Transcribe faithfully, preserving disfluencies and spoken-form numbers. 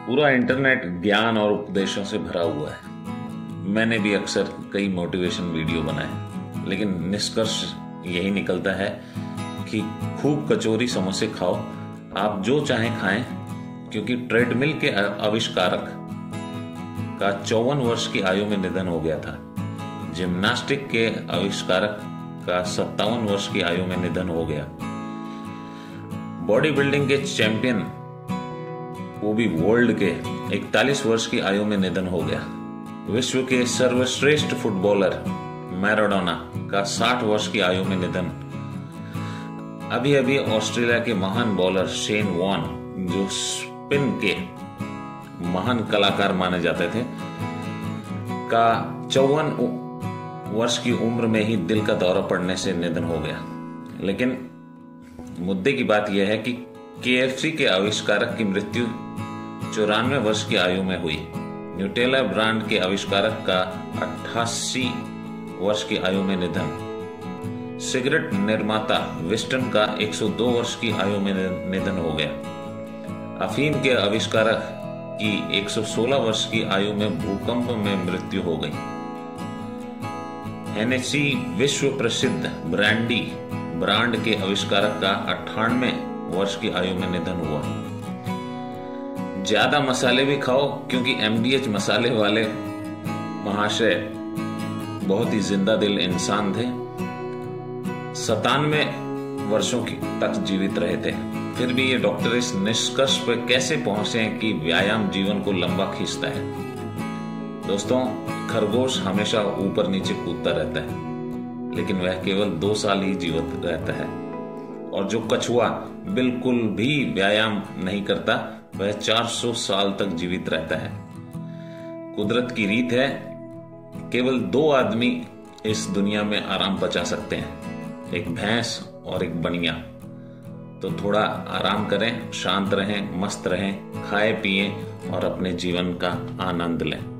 पूरा इंटरनेट ज्ञान और उपदेशों से भरा हुआ है। मैंने भी अक्सर कई मोटिवेशन वीडियो बनाए, लेकिन निष्कर्ष यही निकलता है कि खूब कचौरी समोसे खाओ, आप जो चाहें खाएं, क्योंकि ट्रेडमिल के आविष्कारक का चौवन वर्ष की आयु में निधन हो गया था। जिम्नास्टिक के आविष्कारक का सत्तावन वर्ष की आयु में निधन हो गया। बॉडी बिल्डिंग के चैंपियन, वो भी वर्ल्ड के, इकतालीस वर्ष की आयु में निधन हो गया। विश्व के सर्वश्रेष्ठ फुटबॉलर मैराडोना का साठ वर्ष की आयु में निधन। अभी अभी ऑस्ट्रेलिया के महान बॉलर शेन वॉर्न, जो स्पिन के महान कलाकार माने जाते थे, का चौवन वर्ष की उम्र में ही दिल का दौरा पड़ने से निधन हो गया। लेकिन मुद्दे की बात यह है कि केएफसी के आविष्कारक की मृत्यु चौरानवे वर्ष की आयु में हुई। न्यूटेला ब्रांड के आविष्कारक का अट्ठासी वर्ष की आयु में निधन। सिगरेट निर्माता विस्टन का एक सौ दो वर्ष की आयु में निधन हो गया। अफीम के आविष्कारक की एक सौ सोलह वर्ष की आयु में भूकंप में मृत्यु हो गई। हेनेसी विश्व प्रसिद्ध ब्रांडी ब्रांड के आविष्कारक का अट्ठानवे वर्ष की आयु में निधन हुआ। ज्यादा मसाले भी खाओ, क्योंकि एमडीएच मसाले वाले महाशय बहुत ही जिंदा दिल इंसान थे। सतानवे वर्षों की तक जीवित रहे थे। फिर भी ये डॉक्टर इस निष्कर्ष पर कैसे पहुंचे कि व्यायाम जीवन को लंबा खींचता है। दोस्तों, खरगोश हमेशा ऊपर नीचे कूदता रहता है, लेकिन वह केवल दो साल ही जीवित रहता है। और जो कछुआ बिल्कुल भी व्यायाम नहीं करता, वह चार सौ साल तक जीवित रहता है। कुदरत की रीत है, केवल दो आदमी इस दुनिया में आराम बचा सकते हैं, एक भैंस और एक बनिया। तो थोड़ा आराम करें, शांत रहें, मस्त रहें, खाएं पिएं और अपने जीवन का आनंद लें।